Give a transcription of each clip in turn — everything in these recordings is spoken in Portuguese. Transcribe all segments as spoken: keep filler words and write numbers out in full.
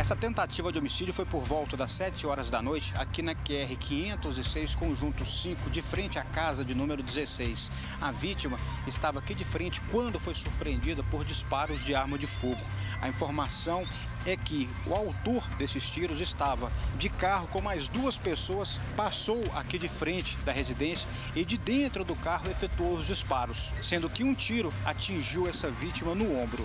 Essa tentativa de homicídio foi por volta das sete horas da noite, aqui na Q R quinhentos e seis, conjunto cinco, de frente à casa de número dezesseis. A vítima estava aqui de frente quando foi surpreendida por disparos de arma de fogo. A informação é que o autor desses tiros estava de carro com mais duas pessoas, passou aqui de frente da residência e de dentro do carro efetuou os disparos, sendo que um tiro atingiu essa vítima no ombro.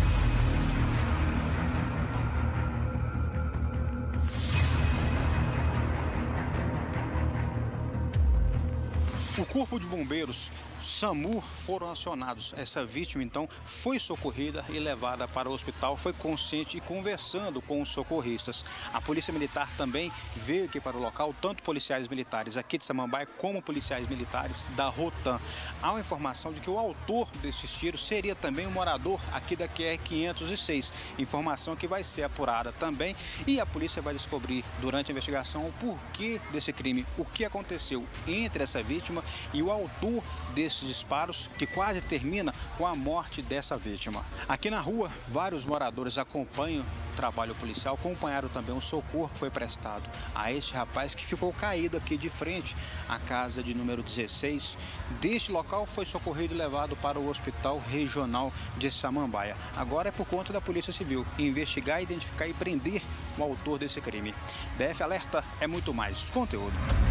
O Corpo de Bombeiros, SAMU, foram acionados. Essa vítima, então, foi socorrida e levada para o hospital, foi consciente e conversando com os socorristas. A Polícia Militar também veio aqui para o local, tanto policiais militares aqui de Samambaia como policiais militares da Rotan. Há uma informação de que o autor desses tiros seria também um morador aqui da Q R quinhentos e seis. Informação que vai ser apurada também e a polícia vai descobrir durante a investigação o porquê desse crime, o que aconteceu entre essa vítima e o autor desses disparos, que quase termina com a morte dessa vítima. Aqui na rua, vários moradores acompanham o trabalho policial, acompanharam também o socorro que foi prestado a este rapaz que ficou caído aqui de frente à casa de número dezesseis. Deste local foi socorrido e levado para o Hospital Regional de Samambaia. Agora é por conta da Polícia Civil investigar, identificar e prender o autor desse crime. D F Alerta é muito mais conteúdo.